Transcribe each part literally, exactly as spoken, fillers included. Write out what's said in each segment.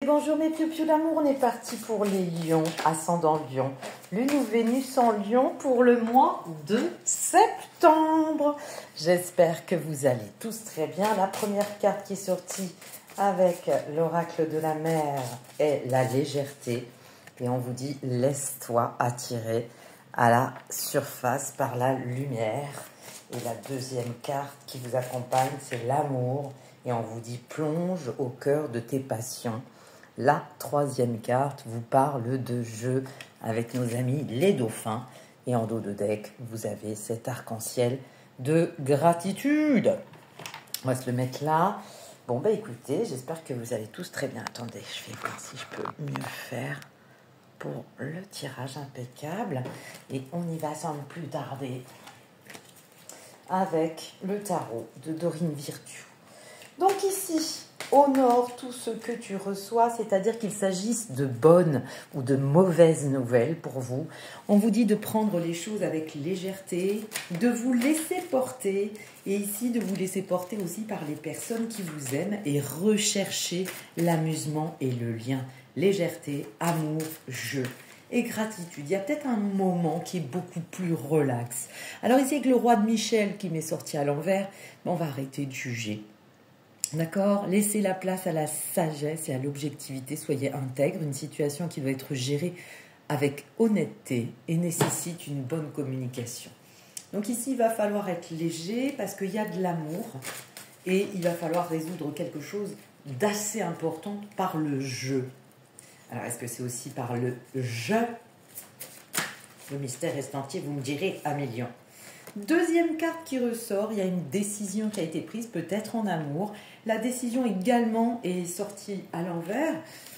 Bonjour mes piou-piou d'amour, on est parti pour les lions, ascendant lion. Lune ou Vénus en lion pour le mois de septembre. J'espère que vous allez tous très bien. La première carte qui est sortie avec l'oracle de la mer est la légèreté. Et on vous dit, laisse-toi attirer à la surface par la lumière. Et la deuxième carte qui vous accompagne, c'est l'amour. Et on vous dit, plonge au cœur de tes passions. La troisième carte vous parle de jeu avec nos amis les dauphins. Et en dos de deck, vous avez cet arc-en-ciel de gratitude. On va se le mettre là. Bon, bah écoutez, j'espère que vous allez tous très bien. Attendez, je vais voir si je peux mieux faire pour le tirage impeccable. Et on y va sans plus tarder avec le tarot de Dorine Virtue. Donc ici, honore tout ce que tu reçois, c'est-à-dire qu'il s'agisse de bonnes ou de mauvaises nouvelles pour vous. On vous dit de prendre les choses avec légèreté, de vous laisser porter, et ici de vous laisser porter aussi par les personnes qui vous aiment et rechercher l'amusement et le lien. Légèreté, amour, jeu et gratitude. Il y a peut-être un moment qui est beaucoup plus relax. Alors ici avec le roi de Michel qui m'est sorti à l'envers, on va arrêter de juger. D'accord? Laissez la place à la sagesse et à l'objectivité. Soyez intègre. Une situation qui doit être gérée avec honnêteté et nécessite une bonne communication. Donc ici, il va falloir être léger parce qu'il y a de l'amour et il va falloir résoudre quelque chose d'assez important par le jeu. Alors, est-ce que c'est aussi par le jeu? Le mystère reste entier, vous me direz à million. Deuxième carte qui ressort, il y a une décision qui a été prise, peut-être en amour. La décision également est sortie à l'envers.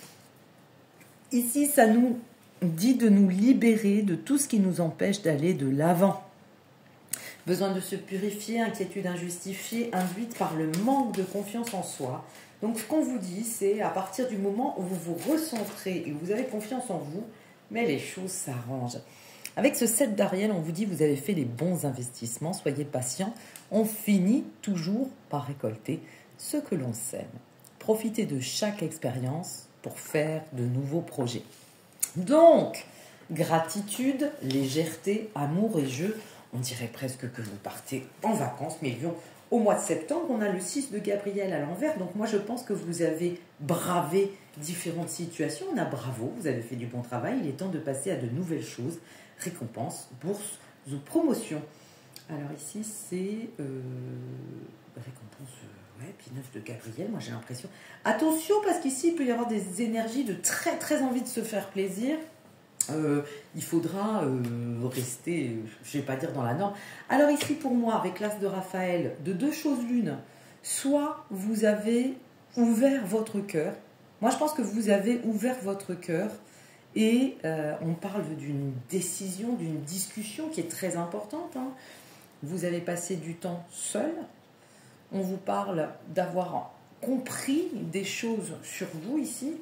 Ici, ça nous dit de nous libérer de tout ce qui nous empêche d'aller de l'avant. Besoin de se purifier, inquiétude injustifiée, induite par le manque de confiance en soi. Donc, ce qu'on vous dit, c'est à partir du moment où vous vous recentrez et où vous avez confiance en vous, mais les choses s'arrangent. Avec ce sept d'Ariel, on vous dit vous avez fait les bons investissements, soyez patient. On finit toujours par récolter ce que l'on sème. Profitez de chaque expérience pour faire de nouveaux projets. Donc, gratitude, légèreté, amour et jeu. On dirait presque que vous partez en vacances, mais Lyon, au mois de septembre, on a le six de Gabriel à l'envers. Donc moi, je pense que vous avez bravé différentes situations. On a bravo, vous avez fait du bon travail. Il est temps de passer à de nouvelles choses. Récompense, bourse ou promotion. Alors ici, c'est euh, récompense, euh, ouais, puis neuf de Gabriel, moi j'ai l'impression. Attention, parce qu'ici, il peut y avoir des énergies de très très envie de se faire plaisir. Euh, il faudra euh, rester, je ne vais pas dire dans la norme. Alors ici, pour moi, avec l'as de Raphaël, de deux choses l'une, soit vous avez ouvert votre cœur. Moi, je pense que vous avez ouvert votre cœur. Et euh, on parle d'une décision, d'une discussion qui est très importante. Hein. Vous avez passé du temps seul. On vous parle d'avoir compris des choses sur vous ici.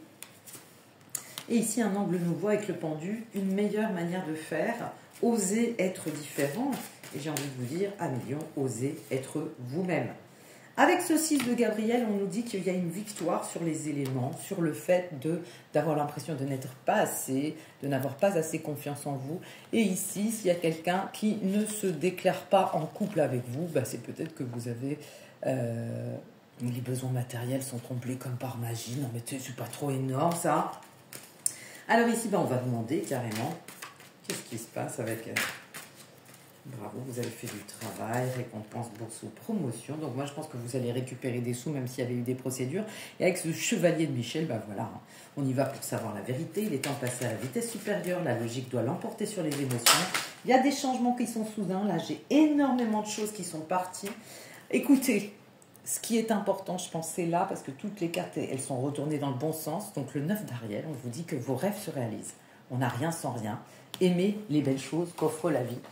Et ici, un angle nouveau avec le pendu, une meilleure manière de faire. Osez être différent. Et j'ai envie de vous dire, à million, osez être vous-même. Avec ce six de Gabriel, on nous dit qu'il y a une victoire sur les éléments, sur le fait de d'avoir l'impression de n'être pas assez, de n'avoir pas assez confiance en vous. Et ici, s'il y a quelqu'un qui ne se déclare pas en couple avec vous, bah c'est peut-être que vous avez... Euh, les besoins matériels sont comblés comme par magie. Non mais c'est pas trop énorme ça. Alors ici, bah, on va demander carrément qu'est-ce qui se passe avec... Euh, Bravo, vous avez fait du travail, récompense, bourse ou promotion. Donc moi, je pense que vous allez récupérer des sous, même s'il y avait eu des procédures. Et avec ce chevalier de Michel, ben voilà, on y va pour savoir la vérité. Il est temps de passer à la vitesse supérieure. La logique doit l'emporter sur les émotions. Il y a des changements qui sont soudains. Là, j'ai énormément de choses qui sont parties. Écoutez, ce qui est important, je pense, c'est là, parce que toutes les cartes, elles sont retournées dans le bon sens. Donc le neuf d'Ariel, on vous dit que vos rêves se réalisent. On n'a rien sans rien. Aimez les belles choses qu'offre la vie.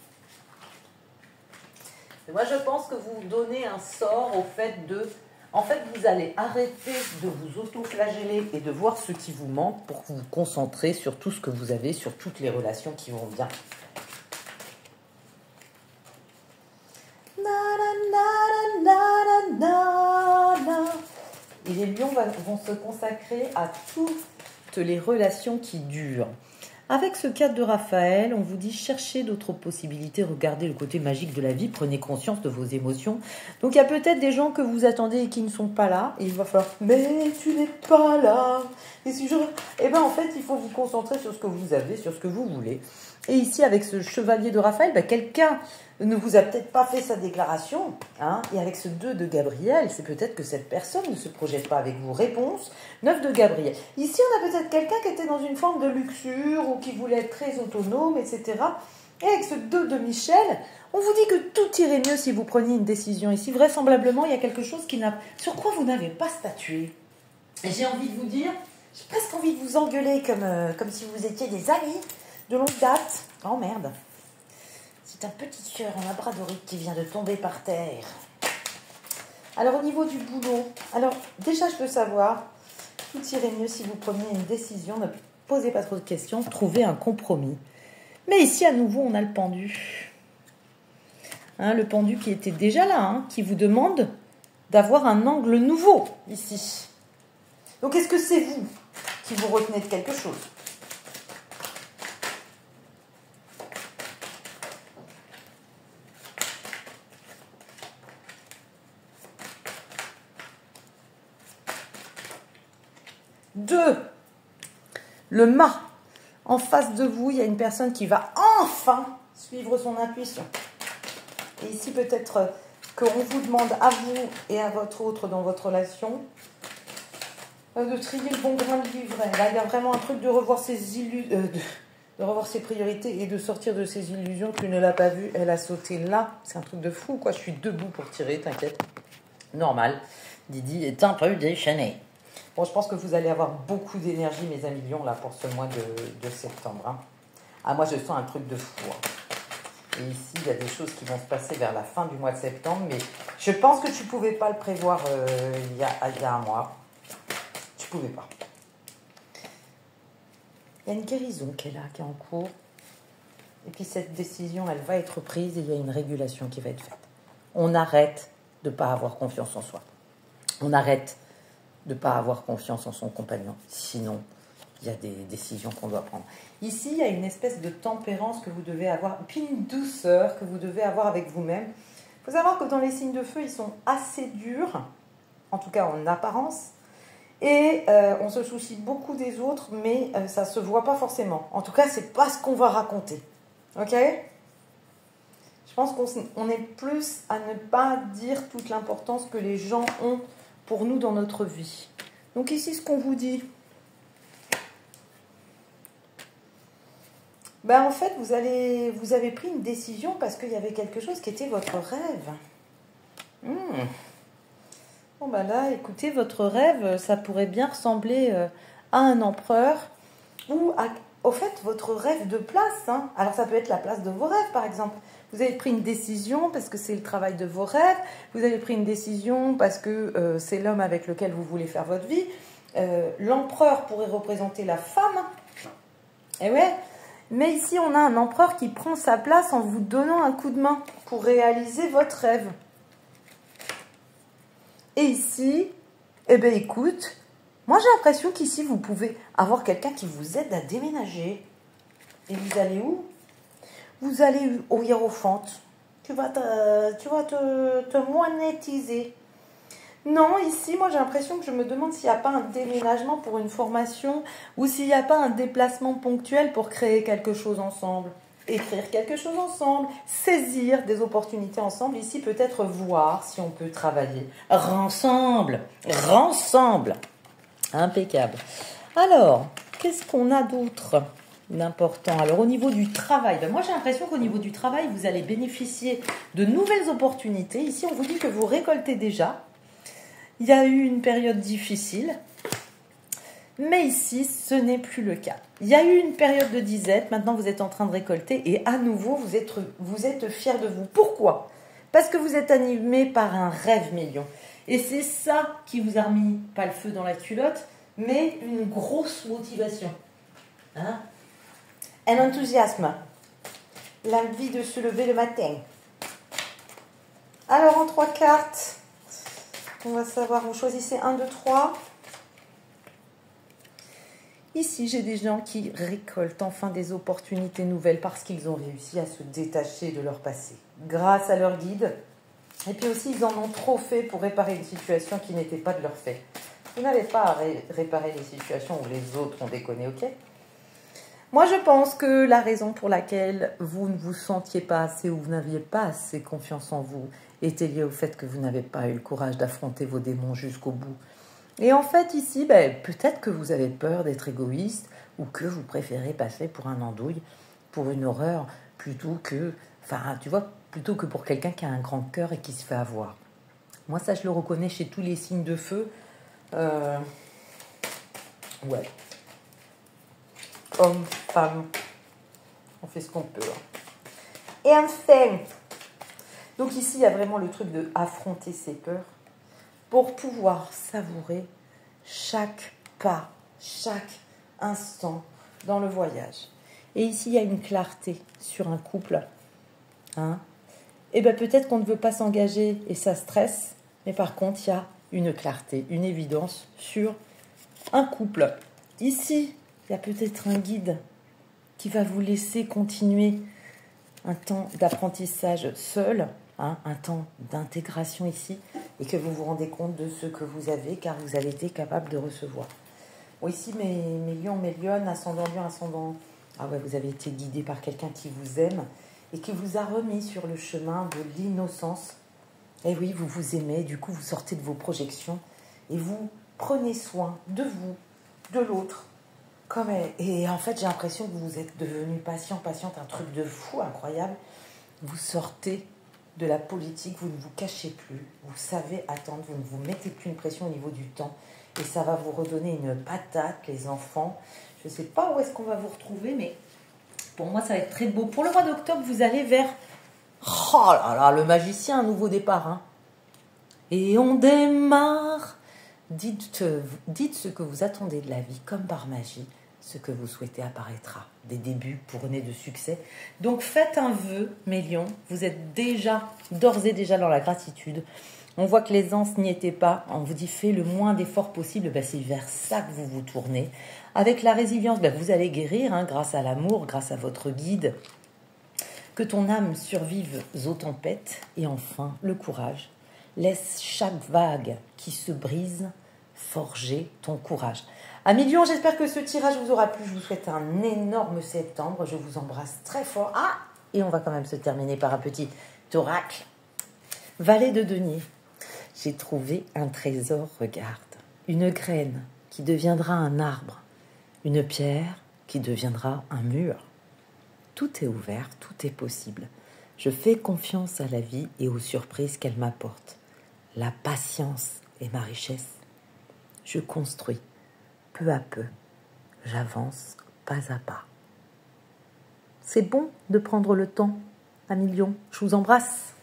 Moi, je pense que vous donnez un sort au fait de... En fait, vous allez arrêter de vous auto-flageller et de voir ce qui vous manque pour vous concentrer sur tout ce que vous avez, sur toutes les relations qui vont bien. Il les lions va, vont se consacrer à toutes les relations qui durent. Avec ce cadre de Raphaël, on vous dit cherchez d'autres possibilités, regardez le côté magique de la vie, prenez conscience de vos émotions. Donc il y a peut-être des gens que vous attendez et qui ne sont pas là, et il va falloir « mais tu n'es pas là !» Et si je... Eh bien en fait, il faut vous concentrer sur ce que vous avez, sur ce que vous voulez. Et ici, avec ce chevalier de Raphaël, ben, quelqu'un ne vous a peut-être pas fait sa déclaration. Hein, et avec ce deux de Gabriel, c'est peut-être que cette personne ne se projette pas avec vous. Réponse, neuf de Gabriel. Ici, on a peut-être quelqu'un qui était dans une forme de luxure ou qui voulait être très autonome, et cetera. Et avec ce deux de Michel, on vous dit que tout irait mieux si vous preniez une décision. Ici, vraisemblablement, il y a quelque chose qui n'a... sur quoi vous n'avez pas statué. Et j'ai envie de vous dire, j'ai presque envie de vous engueuler comme, euh, comme si vous étiez des amis de longue date. Oh merde. C'est un petit cœur en labradorite qui vient de tomber par terre. Alors au niveau du boulot, alors déjà je veux savoir, tout irait mieux si vous preniez une décision, ne posez pas trop de questions, trouvez un compromis. Mais ici à nouveau on a le pendu. Hein, le pendu qui était déjà là, hein, qui vous demande d'avoir un angle nouveau ici. Donc est-ce que c'est vous qui vous retenez de quelque chose ? Deux, le mât. En face de vous, il y a une personne qui va enfin suivre son intuition. Et ici, peut-être qu'on vous demande à vous et à votre autre dans votre relation de trier le bon grain de livret. Là, il y a vraiment un truc de revoir ses illusions, euh, de, de revoir ses priorités et de sortir de ses illusions. Tu ne l'as pas vue, elle a sauté là. C'est un truc de fou, quoi. Je suis debout pour tirer, t'inquiète. Normal. Didi est un peu déchaîné. Bon, je pense que vous allez avoir beaucoup d'énergie, mes amis lions, là, pour ce mois de, de septembre. Hein. Ah, moi, je sens un truc de fou. Hein. Et ici, il y a des choses qui vont se passer vers la fin du mois de septembre, mais je pense que tu ne pouvais pas le prévoir euh, il, y a, il y a un mois. Tu ne pouvais pas. Il y a une guérison qui est là, qui est en cours. Et puis, cette décision, elle va être prise et il y a une régulation qui va être faite. On arrête de ne pas avoir confiance en soi. On arrête de ne pas avoir confiance en son compagnon. Sinon, il y a des décisions qu'on doit prendre. Ici, il y a une espèce de tempérance que vous devez avoir, puis une douceur que vous devez avoir avec vous-même. Il faut savoir que dans les signes de feu, ils sont assez durs, en tout cas en apparence, et euh, on se soucie beaucoup des autres, mais euh, ça ne se voit pas forcément. En tout cas, ce n'est pas ce qu'on va raconter. Ok ? Je pense qu'on est plus à ne pas dire toute l'importance que les gens ont pour nous dans notre vie. Donc ici, ce qu'on vous dit, ben en fait, vous, allez, vous avez pris une décision parce qu'il y avait quelque chose qui était votre rêve. Mmh. Bon ben là, écoutez, votre rêve, ça pourrait bien ressembler à un empereur ou à, au fait, votre rêve de place. Hein. Alors ça peut être la place de vos rêves, par exemple. Vous avez pris une décision parce que c'est le travail de vos rêves. Vous avez pris une décision parce que euh, c'est l'homme avec lequel vous voulez faire votre vie. Euh, l'empereur pourrait représenter la femme. Et ouais. Mais ici, on a un empereur qui prend sa place en vous donnant un coup de main pour réaliser votre rêve. Et ici, eh bien écoute, moi j'ai l'impression qu'ici, vous pouvez avoir quelqu'un qui vous aide à déménager. Et vous allez où ? Vous allez au hiérophante, tu vas te, tu vas te, te monétiser. Non, ici, moi j'ai l'impression que je me demande s'il n'y a pas un déménagement pour une formation ou s'il n'y a pas un déplacement ponctuel pour créer quelque chose ensemble. Écrire quelque chose ensemble, saisir des opportunités ensemble. Ici, peut-être voir si on peut travailler. Ensemble, ensemble. Impeccable. Alors, qu'est-ce qu'on a d'autre ? D'important. Alors au niveau du travail, ben moi j'ai l'impression qu'au niveau du travail, vous allez bénéficier de nouvelles opportunités. Ici, on vous dit que vous récoltez déjà. Il y a eu une période difficile, mais ici, ce n'est plus le cas. Il y a eu une période de disette, maintenant vous êtes en train de récolter et à nouveau, vous êtes, vous êtes fiers de vous. Pourquoi ? Parce que vous êtes animé par un rêve million. Et c'est ça qui vous a remis, pas le feu dans la culotte, mais une grosse motivation. Hein ? Un enthousiasme, l'envie de se lever le matin. Alors en trois cartes, On va savoir, vous choisissez un, deux, trois. Ici, j'ai des gens qui récoltent enfin des opportunités nouvelles parce qu'ils ont réussi à se détacher de leur passé, grâce à leur guide. Et puis aussi, ils en ont trop fait pour réparer une situation qui n'était pas de leur fait. Vous n'avez pas à ré réparer les situations où les autres ont déconné, ok? Moi, je pense que la raison pour laquelle vous ne vous sentiez pas assez ou vous n'aviez pas assez confiance en vous était liée au fait que vous n'avez pas eu le courage d'affronter vos démons jusqu'au bout. Et en fait, ici, ben, peut-être que vous avez peur d'être égoïste ou que vous préférez passer pour un andouille, pour une horreur, plutôt que, enfin, tu vois, plutôt que pour quelqu'un qui a un grand cœur et qui se fait avoir. Moi, ça, je le reconnais chez tous les signes de feu. Euh... Ouais. Homme, femme, on fait ce qu'on peut. Et enfin, donc ici, il y a vraiment le truc de affronter ses peurs pour pouvoir savourer chaque pas, chaque instant dans le voyage. Et ici, il y a une clarté sur un couple. Hein? Et bien peut-être qu'on ne veut pas s'engager et ça stresse, mais par contre, il y a une clarté, une évidence sur un couple. Ici, il y a peut-être un guide qui va vous laisser continuer un temps d'apprentissage seul, hein, un temps d'intégration ici, et que vous vous rendez compte de ce que vous avez, car vous avez été capable de recevoir. Bon, ici, mes, mes lions, mes lionnes, ascendant lion, ascendant... Ah ouais, vous avez été guidé par quelqu'un qui vous aime et qui vous a remis sur le chemin de l'innocence. Et oui, vous vous aimez, du coup, vous sortez de vos projections et vous prenez soin de vous, de l'autre. Comme et en fait, j'ai l'impression que vous êtes devenu patient, patiente, un truc de fou, incroyable. Vous sortez de la politique, vous ne vous cachez plus, vous savez attendre, vous ne vous mettez plus une pression au niveau du temps. Et ça va vous redonner une patate, les enfants. Je ne sais pas où est-ce qu'on va vous retrouver, mais pour moi, ça va être très beau. Pour le mois d'octobre, vous allez vers... Oh là là, le magicien, un nouveau départ. Hein. Et on démarre. Dites, dites ce que vous attendez de la vie, comme par magie. Ce que vous souhaitez apparaîtra. Des débuts couronnés de succès. Donc faites un vœu, mes lions. Vous êtes déjà, d'ores et déjà dans la gratitude. On voit que l'aisance n'y était pas. On vous dit fais le moins d'efforts possible. Ben, c'est vers ça que vous vous tournez. Avec la résilience, ben, vous allez guérir hein, grâce à l'amour, grâce à votre guide. Que ton âme survive aux tempêtes. Et enfin, le courage. Laisse chaque vague qui se brise forger ton courage. Amis lions, j'espère que ce tirage vous aura plu. Je vous souhaite un énorme septembre. Je vous embrasse très fort. Ah, et on va quand même se terminer par un petit oracle. Valet de denier. J'ai trouvé un trésor, regarde. Une graine qui deviendra un arbre. Une pierre qui deviendra un mur. Tout est ouvert, tout est possible. Je fais confiance à la vie et aux surprises qu'elle m'apporte. La patience est ma richesse. Je construis peu à peu. J'avance pas à pas. C'est bon de prendre le temps, amis lions. Je vous embrasse.